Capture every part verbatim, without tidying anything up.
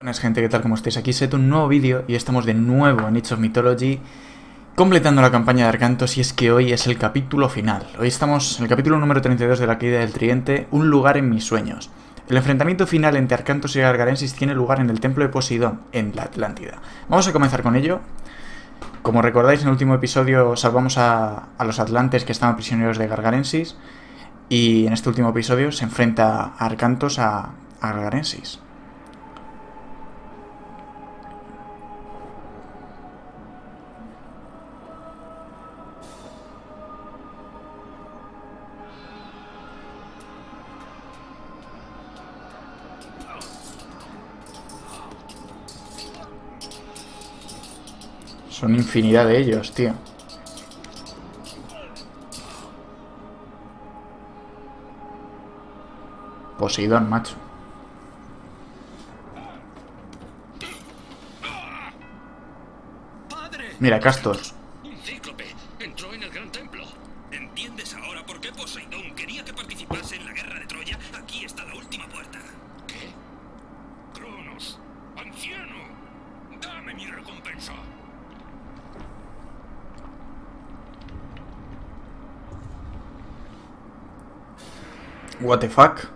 Buenas gente, ¿qué tal? ¿Cómo estáis? Aquí Seto, un nuevo vídeo y estamos de nuevo en Age of Mythology completando la campaña de Arcantos, y es que hoy es el capítulo final. Hoy estamos en el capítulo número treinta y dos de la caída del Tridente, un lugar en mis sueños. El enfrentamiento final entre Arcantos y Gargarensis tiene lugar en el Templo de Poseidón, en la Atlántida. Vamos a comenzar con ello. Como recordáis, en el último episodio salvamos a, a los atlantes que estaban prisioneros de Gargarensis, y en este último episodio se enfrenta a Arcantos a, a Gargarensis. Son infinidad de ellos, tío. Poseidón, macho. Mira, Castor. Un cíclope entró en el gran templo. ¿Entiendes ahora por qué Poseidón quería que participase en la guerra de Troya? Aquí está la última puerta. ¿Qué? Cronos, anciano, dame mi recompensa. What the fuck?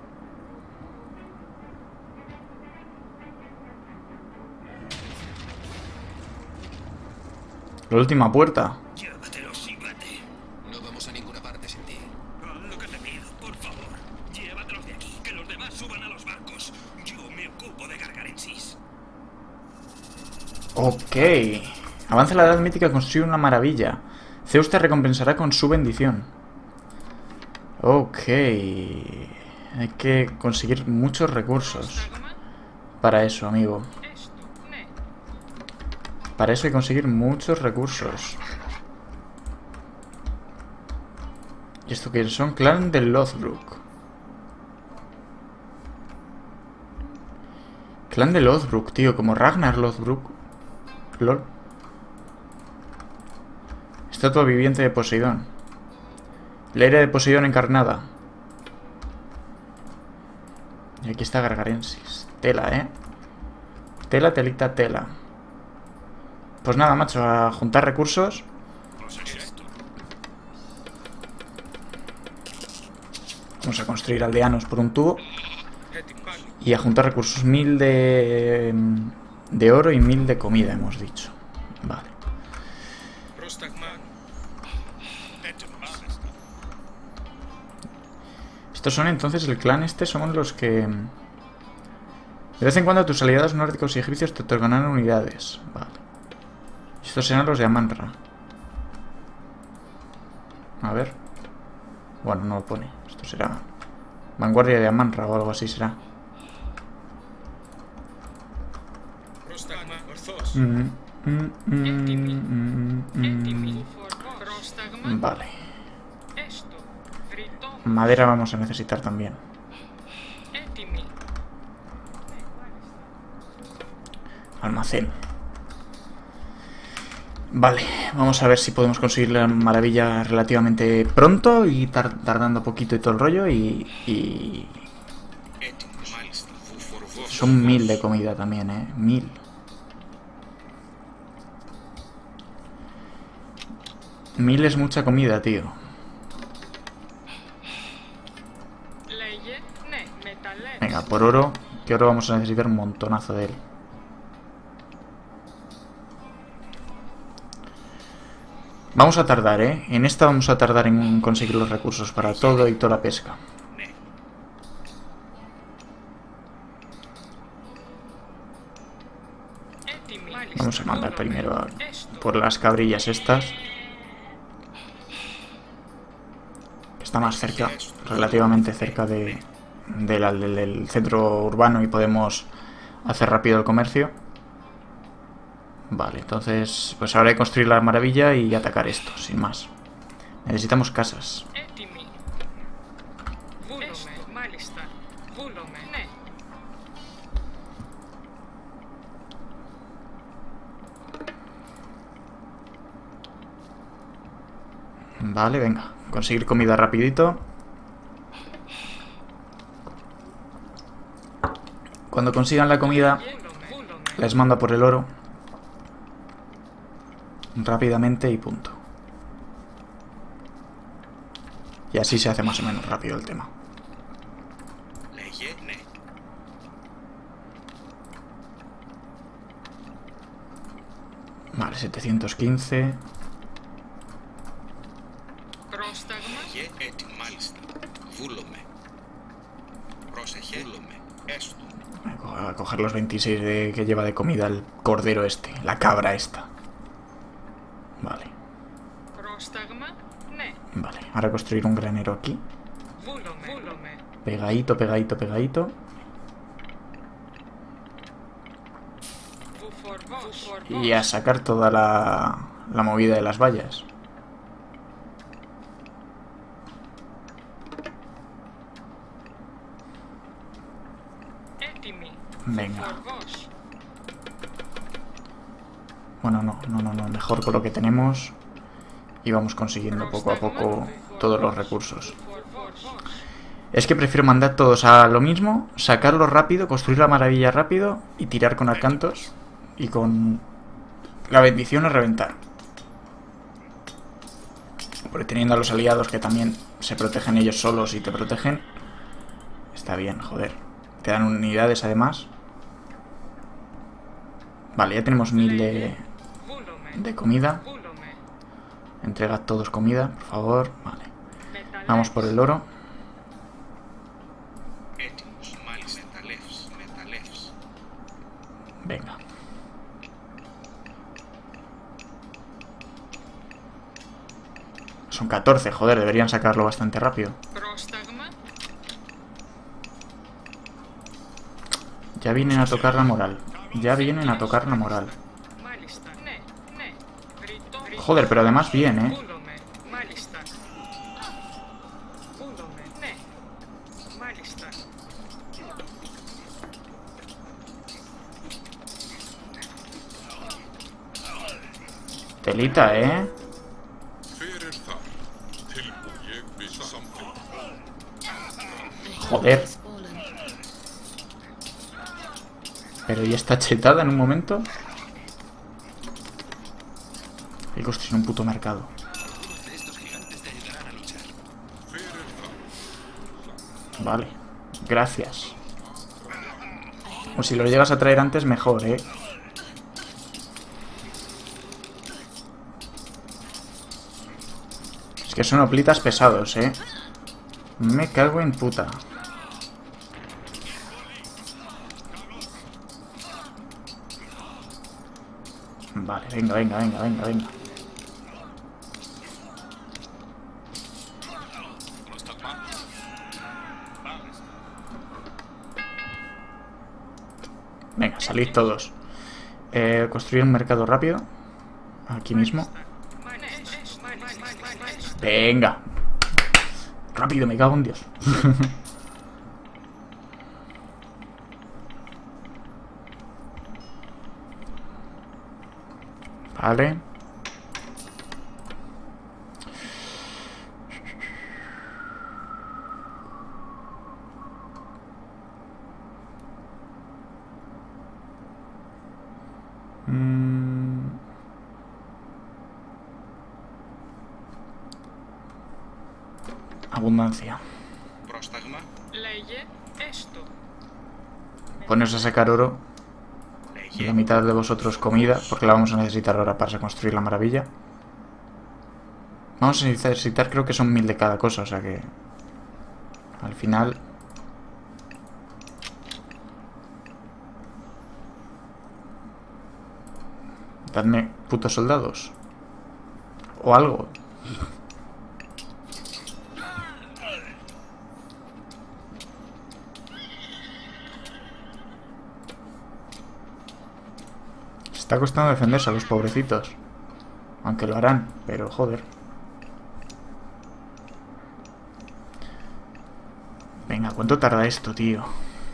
La última puerta. Llévatelo, síguete. No vamos a ninguna parte sin ti. Haz lo que te pido, por favor. Llévatelos de aquí, que los demás suban a los barcos. Yo me ocupo de Gargarensis. Ok. Avanza la edad mítica, construye una maravilla. Zeus te recompensará con su bendición. Ok. Hay que conseguir muchos recursos para eso, amigo. Para eso hay que conseguir muchos recursos. ¿Y esto qué son? Clan de Lothbrok. Clan de Lothbrok, tío. Como Ragnar Lothbrok. Lol. Estatua viviente de Poseidón. La ira de Poseidón encarnada. Y aquí está Gargarensis. Tela, ¿eh? Tela, telita, tela. Pues nada, macho, a juntar recursos. Vamos a construir aldeanos por un tubo. Y a juntar recursos. Mil de... de oro y mil de comida, hemos dicho. Vale. Estos son entonces el clan este, somos los que... De vez en cuando tus aliados nórdicos y egipcios te otorgarán unidades. Vale. Estos serán los de Amanra. A ver. Bueno, no lo pone. Esto será vanguardia de Amanra o algo así será. Mm, mm, mm, mm, mm. Vale. Madera vamos a necesitar también. Almacén. Vale, vamos a ver si podemos conseguir la maravilla relativamente pronto y tar tardando poquito y todo el rollo y, y... Son mil de comida también, eh, mil. Mil es mucha comida, tío. Venga, por oro, que oro vamos a necesitar un montonazo de él. Vamos a tardar, ¿eh? En esta vamos a tardar en conseguir los recursos para todo y toda la pesca. Vamos a mandar primero a por las cabrillas estas. Que está más cerca, relativamente cerca de, de la, del, del centro urbano y podemos hacer rápido el comercio. Vale, entonces pues ahora hay que construir la maravilla y atacar esto, sin más. Necesitamos casas. Vale, venga. Conseguir comida rapidito. Cuando consigan la comida, Les manda por el oro. Rápidamente y punto. Y así se hace más o menos rápido el tema. Vale, setecientos quince. Voy a coger los veintiséis de, que lleva de comida el cordero este, la cabra esta. Vale. Vale, ahora construir un granero aquí. Pegadito, pegadito, pegadito. Y a sacar toda la, la movida de las vallas. Venga. Bueno, no, no, no, no. Mejor con lo que tenemos. Y vamos consiguiendo poco a poco todos los recursos. Es que prefiero mandar todos a lo mismo, sacarlo rápido, construir la maravilla rápido y tirar con arcantos. Y con la bendición a reventar. Porque teniendo a los aliados que también se protegen ellos solos y te protegen, está bien, joder. Te dan unidades además. Vale, ya tenemos mil de, de comida. Entregad todos comida, por favor. Vale. Vamos por el oro. Venga. Son catorce, joder, deberían sacarlo bastante rápido. Ya vienen a tocar la moral. Ya vienen a tocar la moral. Joder, pero además bien, ¿eh? Telita, ¿eh? Joder. Pero ya está chetada en un momento. Hay que construir un puto mercado. Vale. Gracias. O si lo llegas a traer antes, mejor, ¿eh? Es que son oplitas pesados, ¿eh? Me cago en puta. Vale, venga, venga, venga, venga, venga. Venga, salid todos. Eh, construir un mercado rápido. Aquí mismo. Venga. Rápido, me cago en Dios. Vale. Mm. Abundancia. Poneros a sacar oro. Y la mitad de vosotros comida, porque la vamos a necesitar ahora para construir la maravilla. Vamos a necesitar, creo que son mil de cada cosa, o sea que... Al final... Dadme putos soldados. O algo. Está costando defenderse a los pobrecitos. Aunque lo harán, pero joder. Venga, ¿cuánto tarda esto, tío?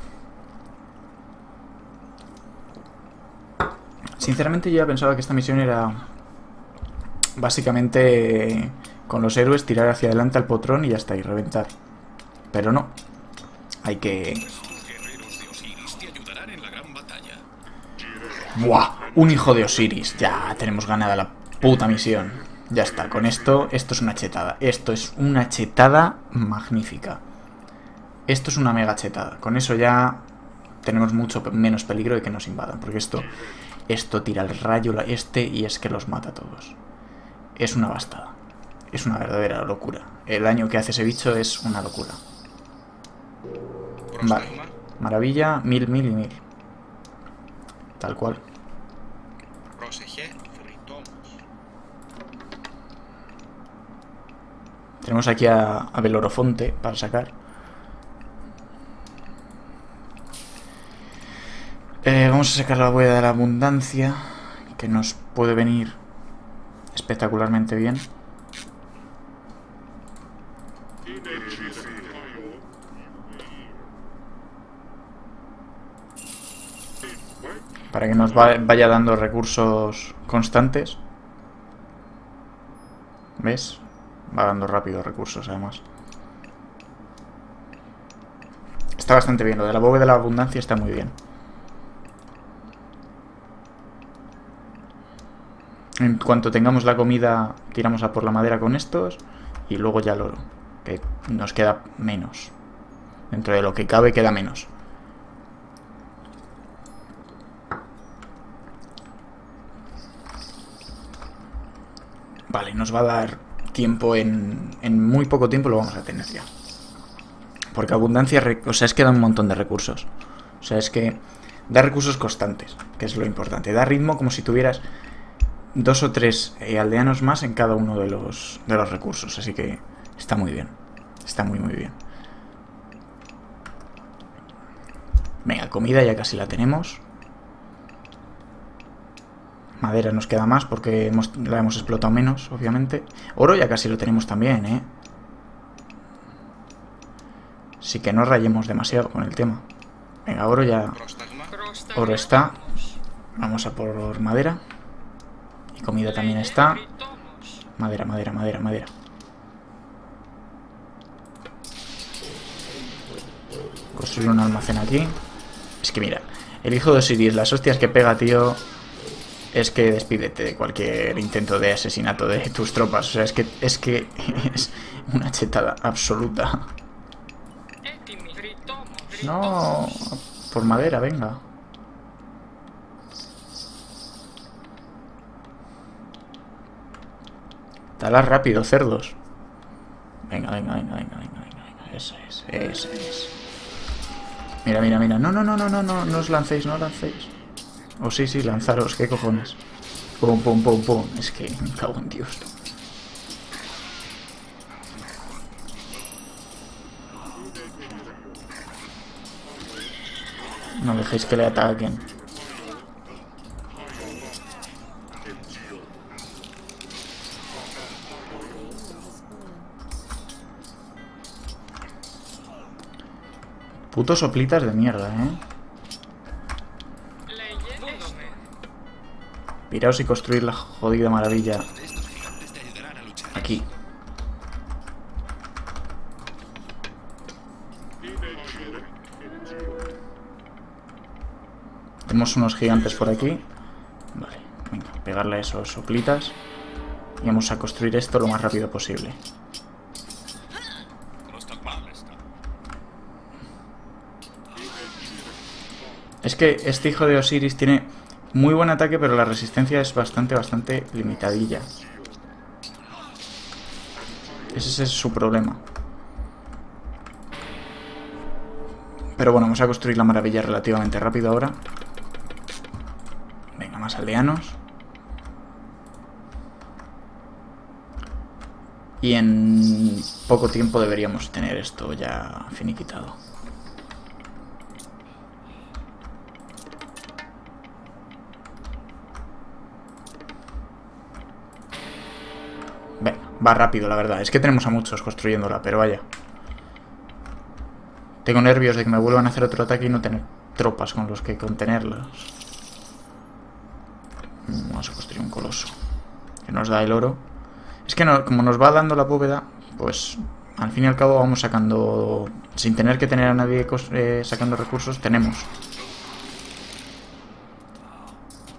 Sinceramente yo ya pensaba que esta misión era... Básicamente... Con los héroes tirar hacia adelante al potrón y ya está, y reventar. Pero no. Hay que... ¡Buah! Un hijo de Osiris. Ya tenemos ganada la puta misión. Ya está, con esto, esto es una chetada. Esto es una chetada magnífica. Esto es una mega chetada. Con eso ya tenemos mucho menos peligro de que nos invadan. Porque esto, esto tira el rayo este y es que los mata a todos. Es una bastada. Es una verdadera locura. El daño que hace ese bicho es una locura. Vale. Maravilla, mil, mil y mil. Tal cual. Tenemos aquí a, a Belorofonte para sacar. Eh, vamos a sacar la bóveda de la abundancia, que nos puede venir espectacularmente bien. Para que nos va, vaya dando recursos constantes. ¿Ves? Va dando rápido recursos, además. Está bastante bien. Lo de la bóveda de la abundancia está muy bien. En cuanto tengamos la comida, tiramos a por la madera con estos. Y luego ya el oro. Que nos queda menos. Dentro de lo que cabe, queda menos. Vale, nos va a dar tiempo en, en muy poco tiempo lo vamos a tener ya. Porque abundancia, o sea, es que da un montón de recursos. O sea, es que da recursos constantes, que es lo importante. Da ritmo como si tuvieras dos o tres eh, aldeanos más en cada uno de los, de los recursos. Así que está muy bien. Está muy, muy bien. Venga, comida ya casi la tenemos. Madera nos queda más porque hemos, la hemos explotado menos, obviamente. Oro ya casi lo tenemos también, ¿eh? Sí que no rayemos demasiado con el tema. Venga, oro ya... Oro está. Vamos a por madera. Y comida también está. Madera, madera, madera, madera. Construir un almacén aquí. Es que mira, el hijo de Osiris, las hostias que pega, tío... Es que despídete de cualquier intento de asesinato de tus tropas. O sea, es que es que es una chetada absoluta. No, por madera, venga. Talar rápido, cerdos. Venga, venga, venga, venga, venga, venga. Eso es, eso es. Mira, mira, mira. No, no, no, no, no, no, no os lancéis, no os lancéis. Oh, sí, sí, lanzaros, ¿qué cojones? Pum, pum, pum, pum. Es que me cago en Dios. No dejéis que le ataquen. Putos soplitas de mierda, ¿eh? Piraos y construir la jodida maravilla. Aquí. Tenemos unos gigantes por aquí. Vale, venga, pegarle a esos soplitas. Y vamos a construir esto lo más rápido posible. Es que este hijo de Osiris tiene muy buen ataque, pero la resistencia es bastante, bastante limitadilla. Ese es su problema. Pero bueno, vamos a construir la maravilla relativamente rápido ahora. Venga, más aldeanos. Y en poco tiempo deberíamos tener esto ya finiquitado. Venga, va rápido, la verdad. Es que tenemos a muchos construyéndola, pero vaya. Tengo nervios de que me vuelvan a hacer otro ataque y no tener tropas con los que contenerlas. Vamos a construir un coloso que nos da el oro. Es que no, como nos va dando la bóveda, pues al fin y al cabo vamos sacando, sin tener que tener a nadie eh, sacando recursos, tenemos.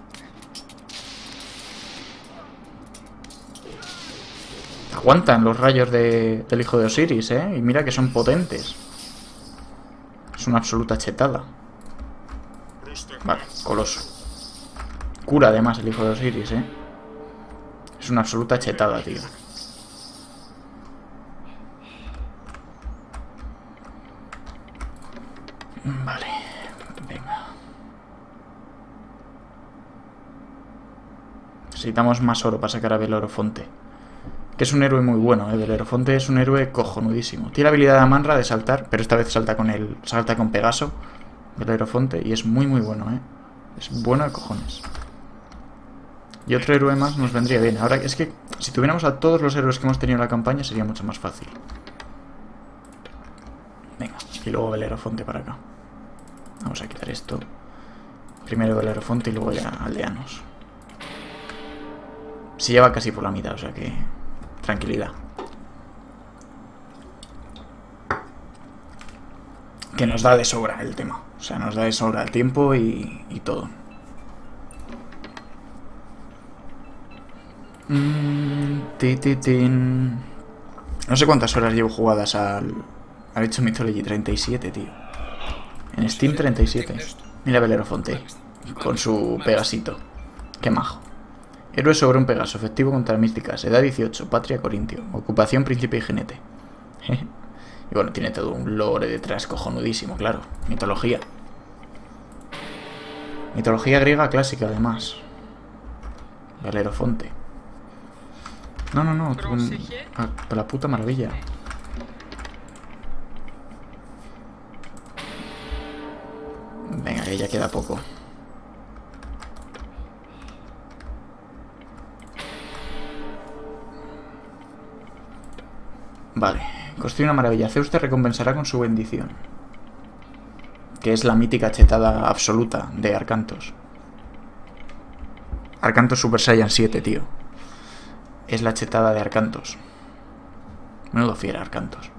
Aguantan los rayos de, del hijo de Osiris, ¿eh? Y mira que son potentes. Es una absoluta chetada. Vale, coloso. Cura además el hijo de Osiris, ¿eh? Es una absoluta chetada, tío. Vale, venga. Necesitamos más oro para sacar a Belerofonte. Que es un héroe muy bueno, ¿eh? Belerofonte es un héroe cojonudísimo. Tiene la habilidad de Amanra de saltar, pero esta vez salta con el, salta con Pegaso, Belerofonte, y es muy muy bueno, ¿eh? Es bueno de cojones. Y otro héroe más nos vendría bien. Ahora es que si tuviéramos a todos los héroes que hemos tenido en la campaña sería mucho más fácil. Venga, y luego Belerofonte para acá. Vamos a quitar esto. Primero Belerofonte y luego ya aldeanos. Se lleva casi por la mitad, o sea que... tranquilidad. Que nos da de sobra el tema. O sea, nos da de sobra el tiempo y, y todo. Mm, ti, ti, tin. No sé cuántas horas llevo jugadas al... al Age of Mythology. treinta y siete, tío. En Steam treinta y siete. Mira Belerofonte. Con su Pegasito. Qué majo. Héroe sobre un Pegaso, efectivo contra místicas, edad dieciocho, patria corintio, ocupación príncipe y jinete. Y bueno, tiene todo un lore detrás cojonudísimo, claro. Mitología. Mitología griega clásica, además. Belerofonte. No, no, no. Tú, a, a la puta maravilla. Venga, que ya queda poco. Vale, construye una maravilla. Zeus te recompensará con su bendición. Que es la mítica chetada absoluta de Arcantos. Arcantos Super Saiyan siete, tío. Es la chetada de Arcantos. Menudo fiera, Arcantos.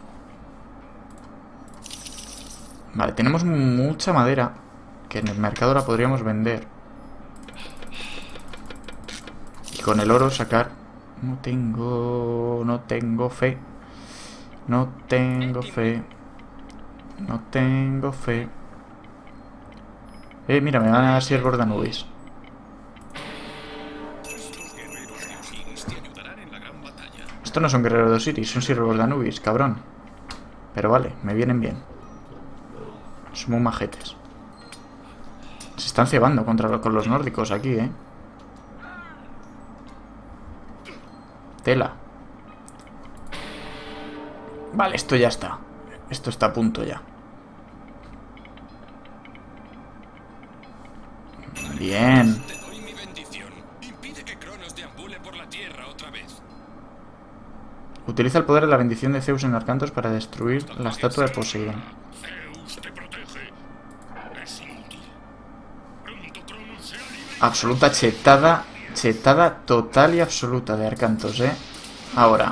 Vale, tenemos mucha madera que en el mercado la podríamos vender. Y con el oro sacar... No tengo... No tengo fe. No tengo fe. No tengo fe. Eh, mira, me van a dar siervos de Anubis. Estos no son guerreros de Osiris, son siervos de Anubis, cabrón. Pero vale, me vienen bien. Son muy majetes. Se están cebando contra con los nórdicos aquí, eh. Tela. Vale, esto ya está. Esto está a punto ya. Bien. Te doy mi bendición. Impide que Cronos deambule por la tierra otra vez. Utiliza el poder de la bendición de Zeus en Arcantos para destruir la estatua de Poseidón. Zeus te protege. Es inútil. Pronto Cronos será libre. Absoluta chetada. Chetada total y absoluta de Arcantos, eh. Ahora.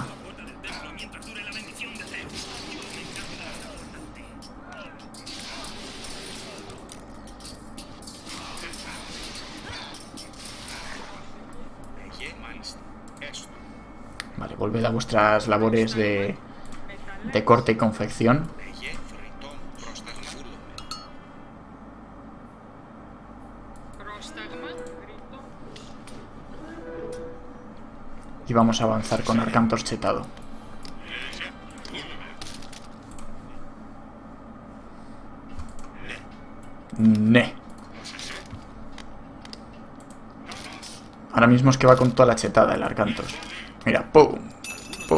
Vale, volved a vuestras labores de, de corte y confección. Y vamos a avanzar con Arcantos chetado. Ne. Ahora mismo es que va con toda la chetada el Arcantos. Mira, pum, pum.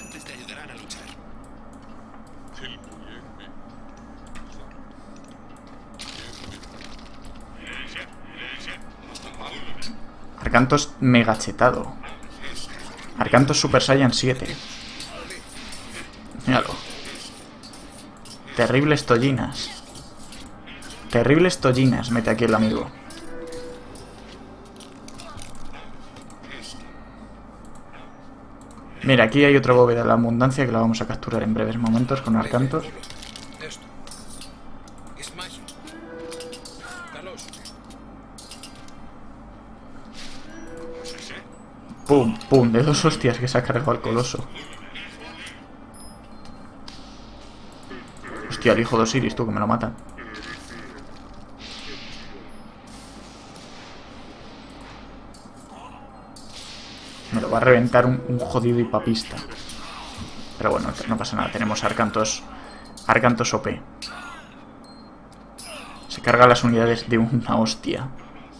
Arcantos mega chetado. Arcantos Super Saiyan siete. Míralo. Terribles tollinas. Terribles tollinas, mete aquí el amigo. Mira, aquí hay otra bóveda de la abundancia que la vamos a capturar en breves momentos con Arcantos. Pum, pum, de dos hostias que se ha cargado al coloso. Hostia, el hijo de Osiris, tú, que me lo matan. Me lo va a reventar un, un jodido hipapista. Pero bueno, no pasa nada. Tenemos Arcantos. Arcantos O P. Se carga las unidades de una hostia.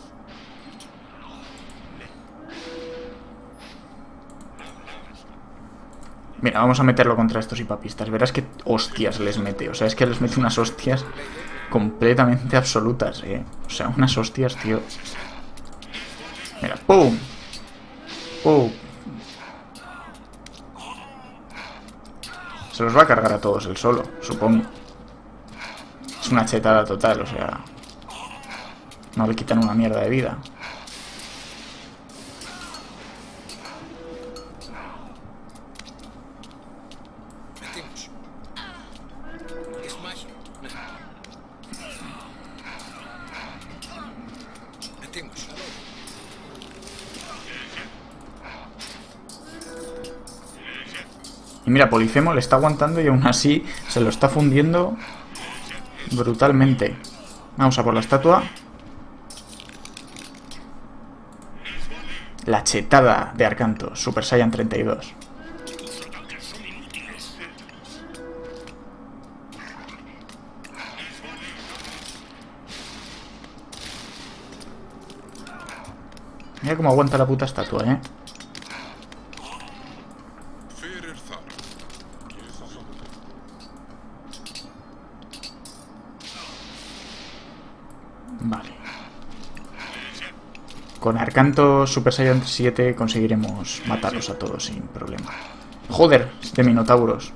Mira, vamos a meterlo contra estos hipapistas. Verás que hostias les mete. O sea, es que les mete unas hostias completamente absolutas, eh. O sea, unas hostias, tío. Mira, ¡pum! ¡Pum! Se los va a cargar a todos él solo, supongo. Es una chetada total, o sea... No le quitan una mierda de vida. Metimos. Smash. Metimos. Y mira, Polifemo le está aguantando y aún así se lo está fundiendo brutalmente. Vamos a por la estatua. La chetada de Arcantos, Super Saiyan treinta y dos. Mira cómo aguanta la puta estatua, eh. Vale. Con Arcantos Super Saiyan siete conseguiremos matarlos a todos sin problema. Joder, este Minotauros.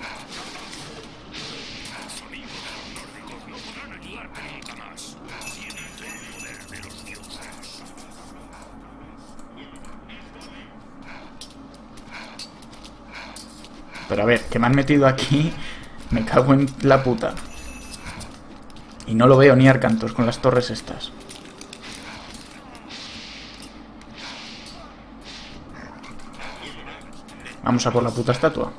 Pero a ver, que me han metido aquí. Me cago en la puta. Y no lo veo ni Arcantos con las torres estas. Vamos a por la puta estatua.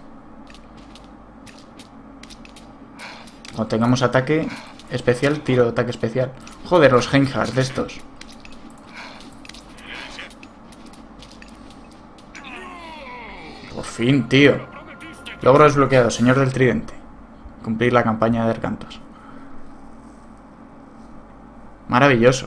Cuando tengamos ataque especial, tiro de ataque especial. Joder, los Reinhardt de estos. Por fin, tío. Logro desbloqueado, señor del tridente. Cumplir la campaña de Arcantos. Maravilloso.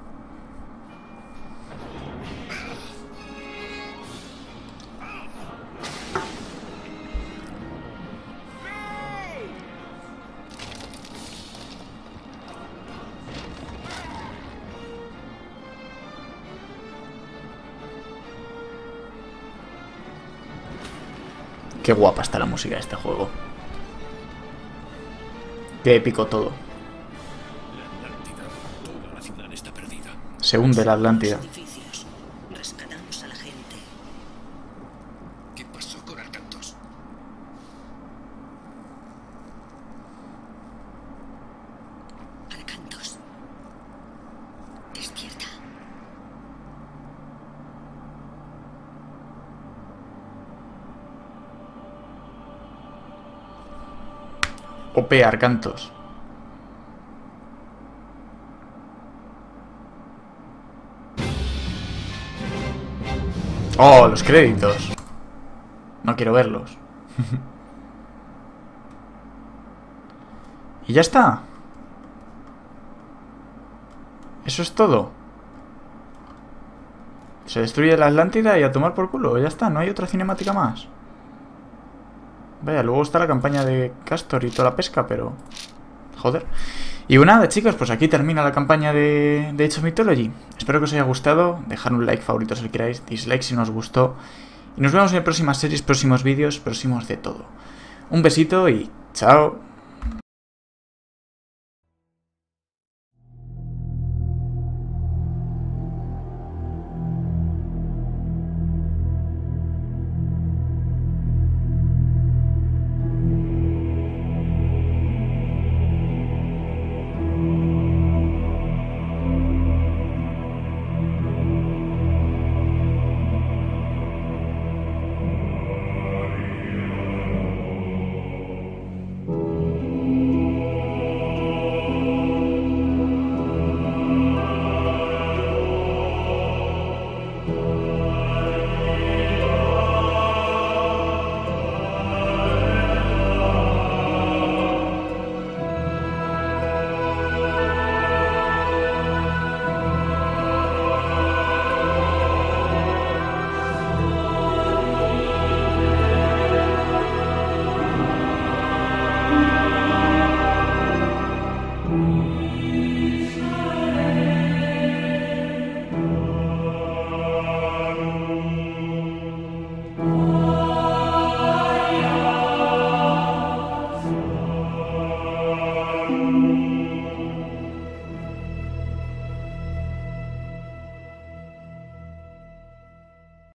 Qué guapa está la música de este juego. Qué épico todo. Se hunde la Atlántida. Rescatamos a la gente. ¿Qué pasó con Arcantos? Arcantos. Despierta. O P Arcantos. Oh, los créditos. No quiero verlos. Y ya está. Eso es todo. Se destruye la Atlántida y a tomar por culo. Ya está, no hay otra cinemática más. Vaya, luego está la campaña de Castor y toda la pesca, pero... Joder. Y bueno, nada, chicos, pues aquí termina la campaña de, de Age of Mythology. Espero que os haya gustado. Dejad un like, favorito si queráis, dislike si no os gustó. Y nos vemos en próximas series, próximos vídeos, próximos de todo. Un besito y chao.